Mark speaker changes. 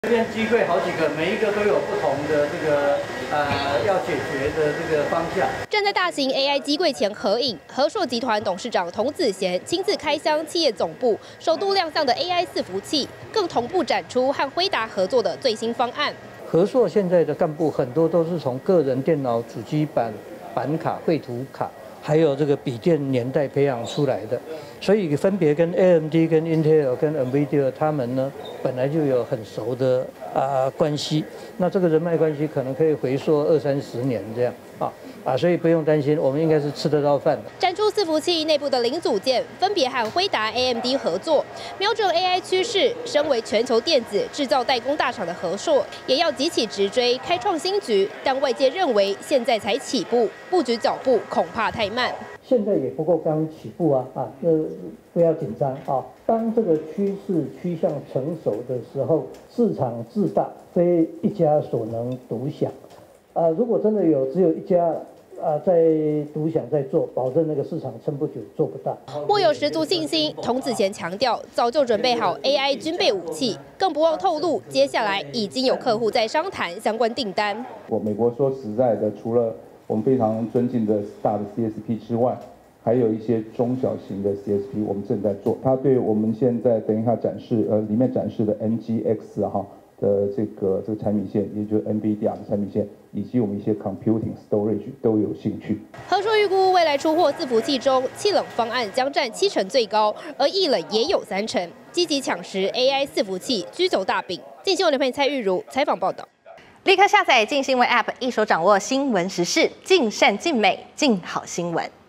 Speaker 1: 这边机柜好几个，每一个都有不同的这个要解决的这个方向。
Speaker 2: 站在大型 AI 机柜前合影，和硕集团董事长童子贤亲自开箱企业总部首度亮相的 AI 伺服器，更同步展出和辉达合作的最新方案。
Speaker 1: 和硕现在的干部很多都是从个人电脑主机板、板卡、绘图卡，还有这个笔电年代培养出来的，所以分别跟 AMD、跟 Intel、跟 NVIDIA 他们呢本来就有很熟的关系。那这个人脉关系可能可以回溯20-30年这样所以不用担心，我们应该是吃得到饭的。
Speaker 2: 展出伺服器内部的零组件，分别和辉达、AMD 合作，瞄准 AI 趋势。身为全球电子制造代工大厂的和硕，也要急起直追，开创新局。但外界认为现在才起步，布局脚步恐怕太慢。
Speaker 1: 现在也不过刚起步不要紧张当这个趋势趋向成熟的时候，市场自大，非一家所能独享。如果真的只有一家在独享在做，保证那个市场撑不久，做不大。
Speaker 2: 握有十足信心，童子贤强调，早就准备好 AI 军备武器，更不忘透露，接下来已经有客户在商谈相关订单。
Speaker 3: 美国说实在的，除了我们非常尊敬的大的 CSP 之外，还有一些中小型的 CSP 我们正在做。它对我们现在等一下展示里面展示的 NGX 的这个产品线，也就是 NVIDIA 的产品线，以及我们一些 computing storage 都有兴趣。
Speaker 2: 和硕预估未来出货伺服器中，气冷方案将占70%最高，而液冷也有30%，积极抢食 AI 伺服器居头大饼。镜新闻的朋友蔡玉如采访报道。
Speaker 4: 立刻下载镜新闻 App， 一手掌握新闻时事，尽善尽美，尽好新闻。